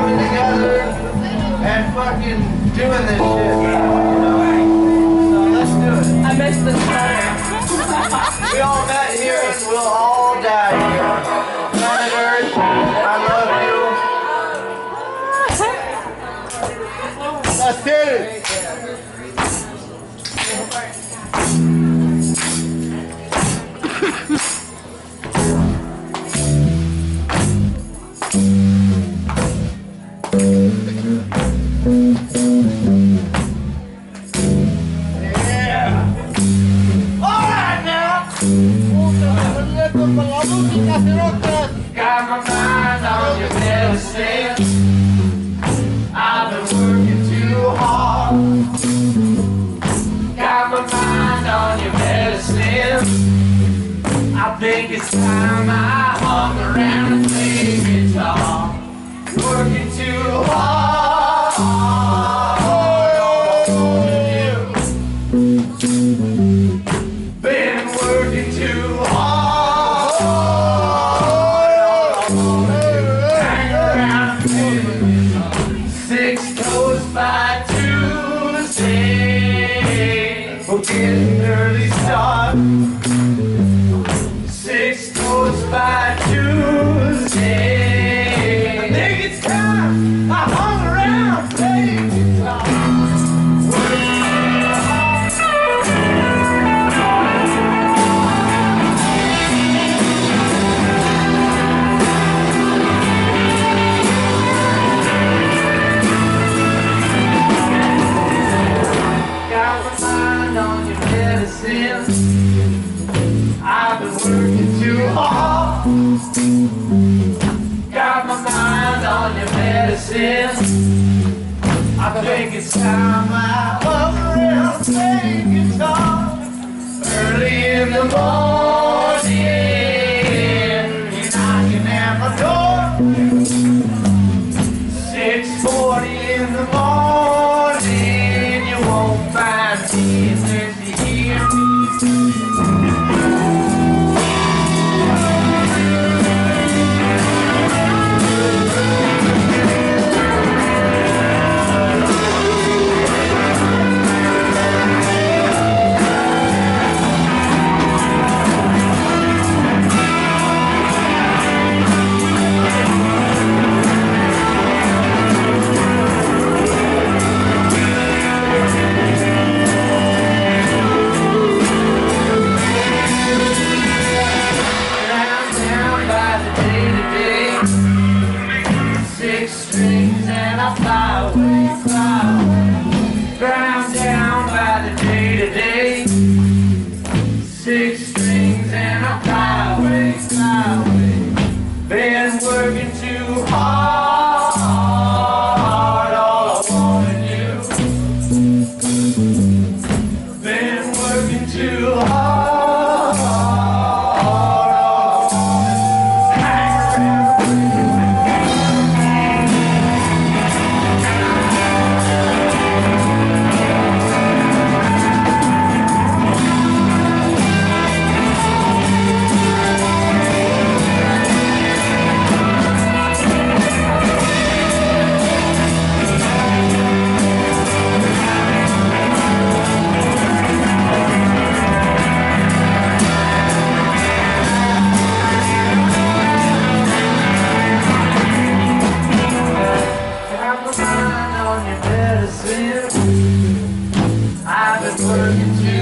coming together and fucking doing this shit. So let's do it. I missed the starter. We all met here and we'll all die here. Planet Earth, I love you. Let's hit it. Got my mind on your medicine. I've been working too hard. Got my mind on your medicine. I think it's time I hung around and played guitar. Working too hard. Been working too hard. Hang around and play guitar. 6 toes by Tuesday. We'll get an early start. 6 toes by Tuesday. I think it's time I hung around playing guitar. Got my mind on your medicine. I've been working too hard. Got my mind on your medicine. I think it's time I hung around playing guitar. Early in the morning, you're knocking at my door. 6:40 in the morning, you won't find me unless you hear me. Ground down by the day to day. 6 strings and a flyway. Been working too hard, all I wanna do. Been working too hard, all I wanna do. Hang around. Got my mind on your medicine. I've been working too